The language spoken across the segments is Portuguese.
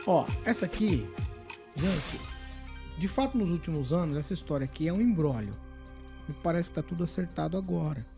Ó, essa aqui, gente, de fato nos últimos anos, essa história aqui é um imbróglio. Me parece que tá tudo acertado agora.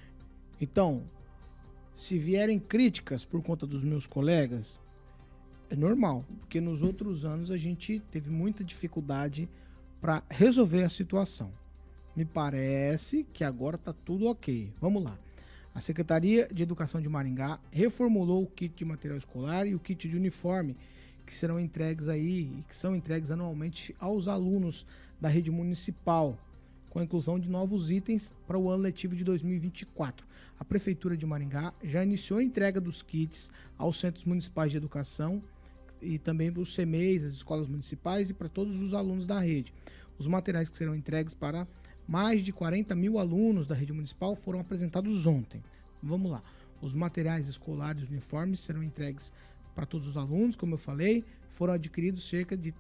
Então, se vierem críticas por conta dos meus colegas, é normal, porque nos outros anos a gente teve muita dificuldade para resolver a situação. Me parece que agora tá tudo ok. Vamos lá. A Secretaria de Educação de Maringá reformulou o kit de material escolar e o kit de uniforme que serão entregues aí e que são entregues anualmente aos alunos da rede municipal, com a inclusão de novos itens para o ano letivo de 2024. A Prefeitura de Maringá já iniciou a entrega dos kits aos centros municipais de educação e também para os CMEs, as escolas municipais e para todos os alunos da rede. Os materiais que serão entregues para mais de 40 mil alunos da rede municipal foram apresentados ontem. Vamos lá. Os materiais escolares e uniformes serão entregues para todos os alunos, como eu falei. Foram adquiridos cerca de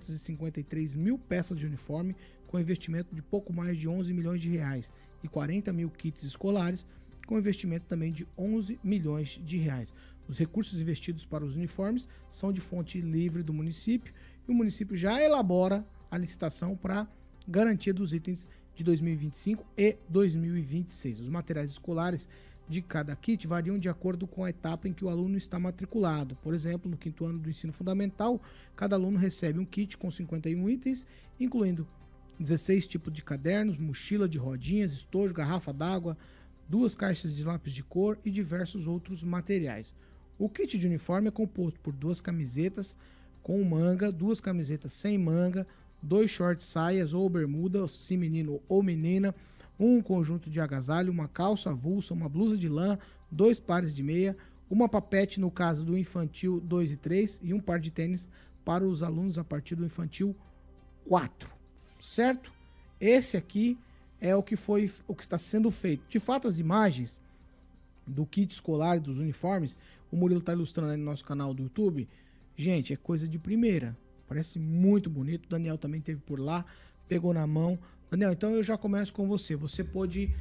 353 mil peças de uniforme, com investimento de pouco mais de 11 milhões de reais, e 40 mil kits escolares, com investimento também de 11 milhões de reais. Os recursos investidos para os uniformes são de fonte livre do município, e o município já elabora a licitação para garantia dos itens de 2025 e 2026. Os materiais escolares de cada kit variam de acordo com a etapa em que o aluno está matriculado. Por exemplo, no 5º ano do ensino fundamental, cada aluno recebe um kit com 51 itens, incluindo 16 tipos de cadernos, mochila de rodinhas, estojo, garrafa d'água, 2 caixas de lápis de cor e diversos outros materiais. O kit de uniforme é composto por 2 camisetas com manga, 2 camisetas sem manga, 2 shorts saias ou bermuda, se menino ou menina, um conjunto de agasalho, uma calça avulsa, uma blusa de lã, 2 pares de meia, uma papete no caso do infantil 2 e 3 e um par de tênis para os alunos a partir do infantil 4, certo? Esse aqui é o que está sendo feito. De fato, as imagens do kit escolar e dos uniformes, o Murilo está ilustrando aí no nosso canal do YouTube. Gente, é coisa de primeira. Parece muito bonito. O Daniel também esteve por lá, pegou na mão. Daniel, então eu já começo com você. Você pode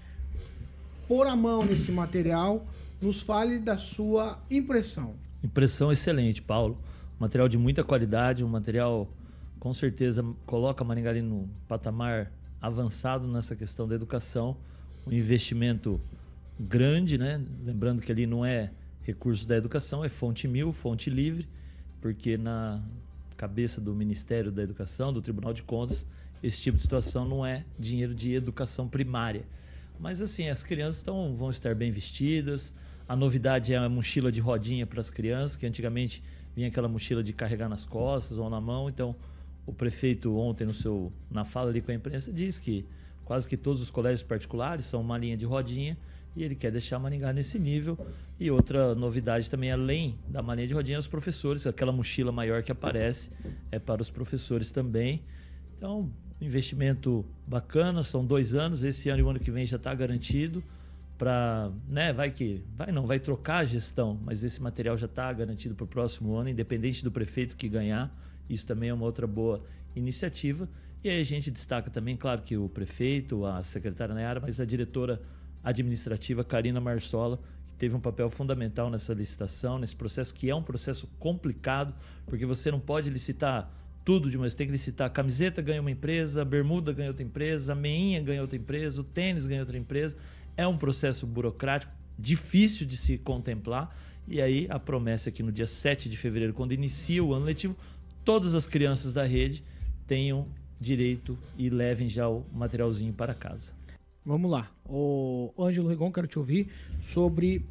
pôr a mão nesse material, nos fale da sua impressão. Impressão excelente, Paulo. Material de muita qualidade, um material com certeza coloca Maringá ali no patamar avançado nessa questão da educação. Um investimento grande, né? Lembrando que ali não é recursos da educação, é fonte mil, fonte livre, porque na cabeça do Ministério da Educação, do Tribunal de Contas, esse tipo de situação não é dinheiro de educação primária. Mas assim, as crianças vão estar bem vestidas. A novidade é a mochila de rodinha para as crianças, que antigamente vinha aquela mochila de carregar nas costas ou na mão. Então, o prefeito ontem, na fala ali com a imprensa, diz que quase que todos os colégios particulares são uma linha de rodinha e ele quer deixar Maringá nesse nível. E outra novidade também, além da malinha de rodinha, os professores, aquela mochila maior que aparece é para os professores também. Então, investimento bacana, são 2 anos, esse ano e o ano que vem já está garantido para, né, vai trocar a gestão, mas esse material já está garantido para o próximo ano, independente do prefeito que ganhar. Isso também é uma outra boa iniciativa. E aí a gente destaca também, claro, que o prefeito, a secretária Nayara, mas a diretora administrativa Karina Marsola, que teve um papel fundamental nessa licitação, nesse processo, que é um processo complicado, porque você não pode licitar tudo de uma vez, tem que licitar a camiseta, ganha uma empresa, a bermuda ganha outra empresa, a meinha ganha outra empresa, o tênis ganha outra empresa. É um processo burocrático, difícil de se contemplar. E aí a promessa é que no dia 7 de fevereiro, quando inicia o ano letivo, todas as crianças da rede tenham direito e levem já o materialzinho para casa. Vamos lá. O Ângelo Rigon, quero te ouvir sobre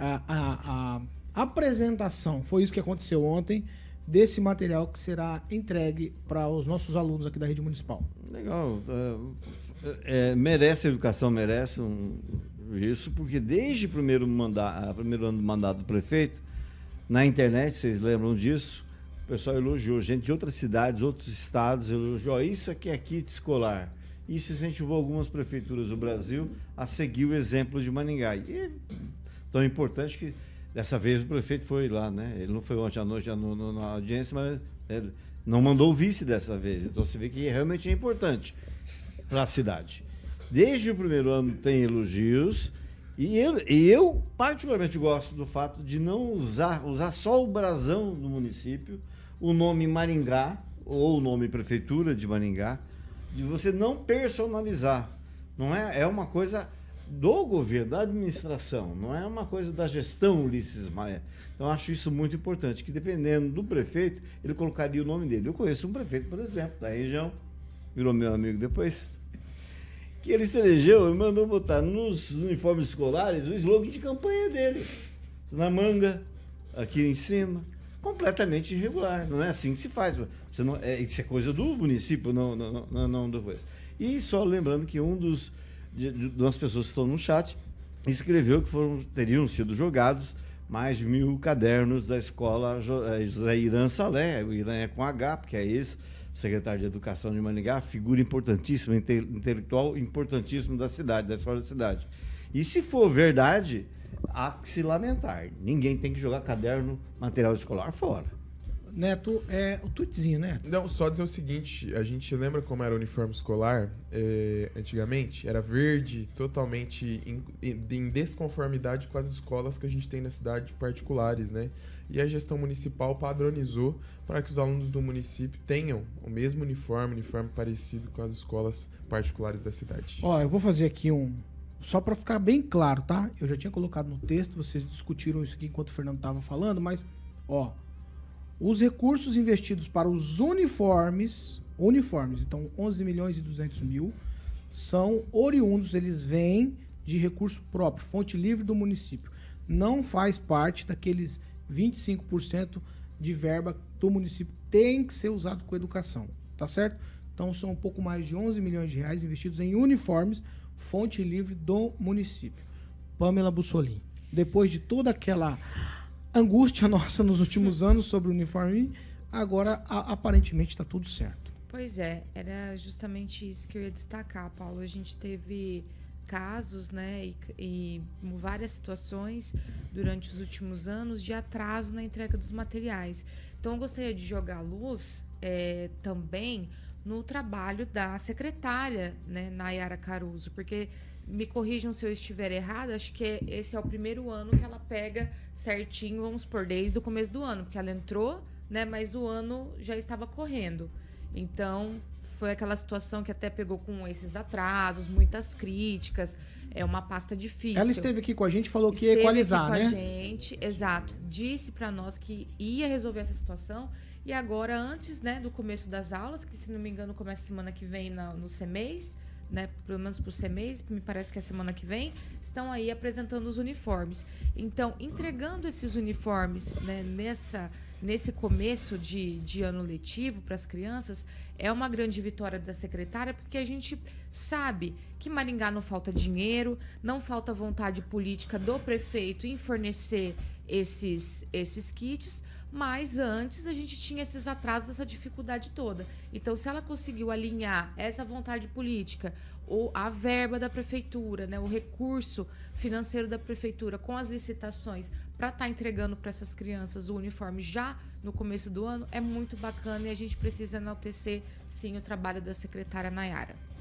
a apresentação. Foi isso que aconteceu ontem, desse material que será entregue para os nossos alunos aqui da rede municipal. Legal. Merece a educação, merece isso, porque desde o primeiro ano do mandato do prefeito, na internet, vocês lembram disso, o pessoal elogiou, gente de outras cidades, outros estados, elogiou, isso aqui é kit escolar. Isso incentivou algumas prefeituras do Brasil a seguir o exemplo de Maringá. E é tão importante que dessa vez o prefeito foi lá, né? Ele não foi ontem à noite na audiência, mas não mandou o vice dessa vez. Então você vê que realmente é importante para a cidade. Desde o primeiro ano tem elogios E eu particularmente gosto do fato de não usar só o brasão do município, o nome Maringá, ou o nome Prefeitura de Maringá, de você não personalizar. Não é, é uma coisa do governo, da administração, não é uma coisa da gestão Ulisses Maia. Então, eu acho isso muito importante, que dependendo do prefeito, ele colocaria o nome dele. Eu conheço um prefeito, por exemplo, da região, virou meu amigo depois, que ele se elegeu e mandou botar nos uniformes escolares o slogan de campanha dele, na manga, aqui em cima, completamente irregular. Não é assim que se faz. Você não, isso é coisa do município, não do coisa. E só lembrando que de umas pessoas que estão no chat escreveu que teriam sido jogados mais de 1.000 cadernos da escola José Irã Salé. O Irã é com H, porque é ex-secretário de Educação de Maringá, figura importantíssima, intelectual importantíssimo da cidade, da escola da cidade. E se for verdade, há que se lamentar. Ninguém tem que jogar caderno, material escolar fora. Neto, o tweetzinho, Neto. Não, só dizer o seguinte, a gente lembra como era o uniforme escolar antigamente? Era verde, totalmente em desconformidade com as escolas que a gente tem na cidade particulares, né? E a gestão municipal padronizou para que os alunos do município tenham o mesmo uniforme parecido com as escolas particulares da cidade. Ó, eu vou fazer aqui só para ficar bem claro, tá? Eu já tinha colocado no texto, vocês discutiram isso aqui enquanto o Fernando estava falando, mas, ó, os recursos investidos para os uniformes, então 11 milhões e 200 mil, são oriundos, eles vêm de recurso próprio, fonte livre do município. Não faz parte daqueles 25% de verba do município, tem que ser usado com educação, tá certo? Então são um pouco mais de 11 milhões de reais investidos em uniformes, fonte livre do município. Pamela Bussolini, depois de toda aquela angústia nossa nos últimos anos sobre o uniforme, agora aparentemente está tudo certo. Pois é, era justamente isso que eu ia destacar, Paulo. A gente teve casos, né, e várias situações durante os últimos anos de atraso na entrega dos materiais. Então, eu gostaria de jogar luz também no trabalho da secretária, né, Nayara Caruso, porque me corrijam se eu estiver errada, acho que esse é o primeiro ano que ela pega certinho, vamos por desde o começo do ano, porque ela entrou, né, mas o ano já estava correndo. Então, foi aquela situação que até pegou com esses atrasos, muitas críticas, é uma pasta difícil. Ela esteve aqui com a gente, falou que ia equalizar, né? Esteve aqui com a gente, exato. Disse para nós que ia resolver essa situação e agora, antes, né, do começo das aulas, que se não me engano começa semana que vem no CEMEIS, né, pelo menos para o CEMEIS, me parece que é semana que vem, estão aí apresentando os uniformes. Então, entregando esses uniformes, né, nesse começo de ano letivo para as crianças, é uma grande vitória da secretária, porque a gente sabe que Maringá não falta dinheiro, não falta vontade política do prefeito em fornecer esses kits, mas antes a gente tinha esses atrasos, essa dificuldade toda. Então, se ela conseguiu alinhar essa vontade política, ou a verba da prefeitura, né, o recurso financeiro da prefeitura com as licitações para estar entregando para essas crianças o uniforme já no começo do ano, é muito bacana e a gente precisa enaltecer, sim, o trabalho da secretária Nayara.